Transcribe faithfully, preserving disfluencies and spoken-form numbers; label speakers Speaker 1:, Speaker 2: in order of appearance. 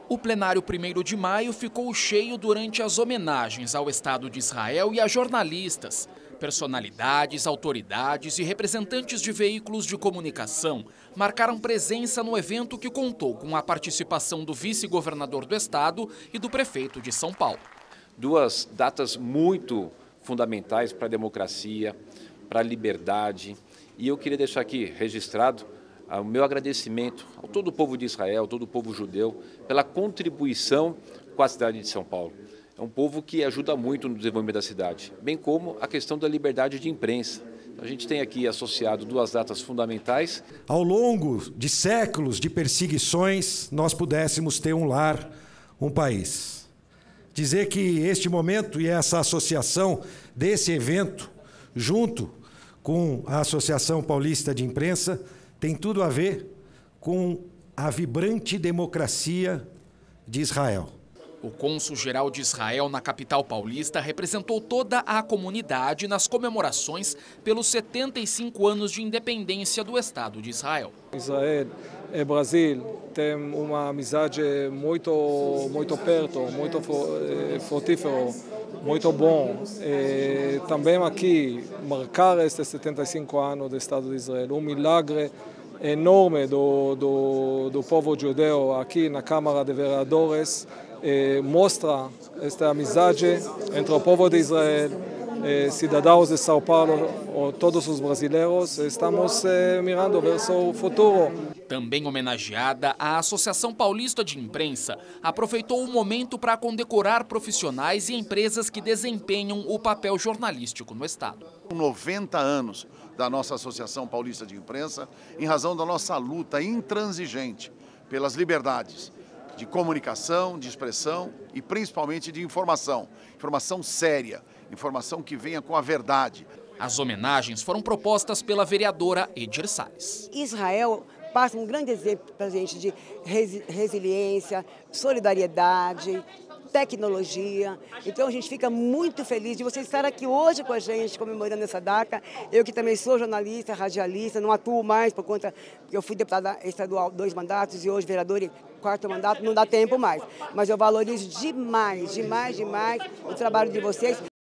Speaker 1: O plenário primeiro de maio ficou cheio durante as homenagens ao Estado de Israel e a jornalistas. Personalidades, autoridades e representantes de veículos de comunicação marcaram presença no evento, que contou com a participação do vice-governador do estado e do prefeito de São Paulo.
Speaker 2: Duas datas muito fundamentais para a democracia, para a liberdade, e eu queria deixar aqui registrado o meu agradecimento a todo o povo de Israel, todo o povo judeu, pela contribuição com a cidade de São Paulo. É um povo que ajuda muito no desenvolvimento da cidade, bem como a questão da liberdade de imprensa. A gente tem aqui associado duas datas fundamentais.
Speaker 3: Ao longo de séculos de perseguições, nós pudéssemos ter um lar, um país. Dizer que este momento e essa associação desse evento, junto com a Associação Paulista de Imprensa, tem tudo a ver com a vibrante democracia de Israel.
Speaker 1: O cônsul-geral de Israel na capital paulista representou toda a comunidade nas comemorações pelos setenta e cinco anos de independência do Estado de Israel.
Speaker 4: Israel e Brasil têm uma amizade muito, muito perto, muito frutífero, muito bom. E também aqui, marcar estes setenta e cinco anos do Estado de Israel, um milagre enorme do, do, do povo judeu aqui na Câmara de Vereadores, eh, mostra esta amizade entre o povo de Israel, eh, cidadãos de São Paulo, todos os brasileiros. Estamos eh, mirando verso o futuro.
Speaker 1: Também homenageada, a Associação Paulista de Imprensa aproveitou o momento para condecorar profissionais e empresas que desempenham o papel jornalístico no Estado.
Speaker 5: noventa anos da nossa Associação Paulista de Imprensa, em razão da nossa luta intransigente pelas liberdades de comunicação, de expressão e principalmente de informação. Informação séria, informação que venha com a verdade.
Speaker 1: As homenagens foram propostas pela vereadora Edir Salles.
Speaker 6: Israel passa um grande exemplo para a gente de resi resiliência, solidariedade, tecnologia. Então a gente fica muito feliz de você estar aqui hoje com a gente, comemorando essa data. Eu que também sou jornalista, radialista, não atuo mais por conta que eu fui deputada estadual dois mandatos e hoje vereadora e quarto mandato, não dá tempo mais. Mas eu valorizo demais, demais, demais o trabalho de vocês.